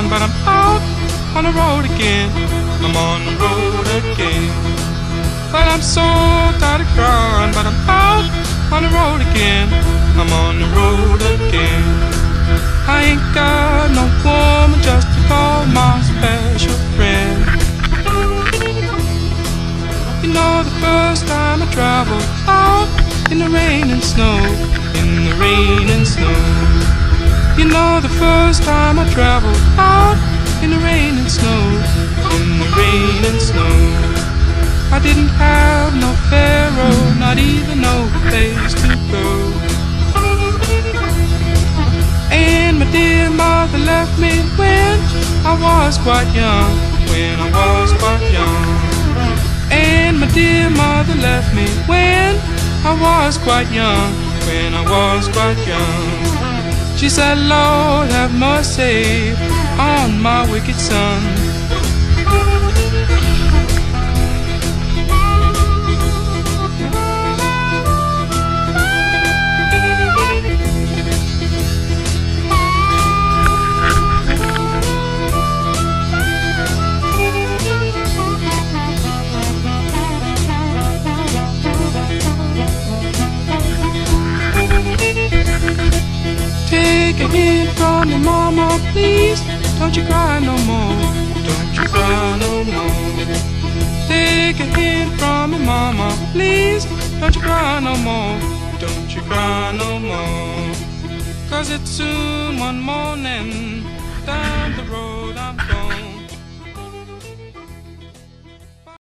gone, but I'm out on the road again. I'm on the road again. But I'm so tired of crying, but I'm out on the road again. I'm on the road again. I ain't got no woman just to call my special friend. You know the first time I traveled out in the rain and snow, in the rain and snow. You know the first time I traveled out in the rain and snow, in the rain and snow. I didn't have no pharaoh, not even no place to go. And my dear mother left me when I was quite young, when I was quite young. And my dear mother left me when I was quite young, when I was quite young. She said, Lord, have mercy on my wicked son. Take a hint from your mama, please. Don't you cry no more. Don't you cry no more. Take a hint from your mama, please. Don't you cry no more. Don't you cry no more. 'Cause it's soon one morning. Down the road I'm going.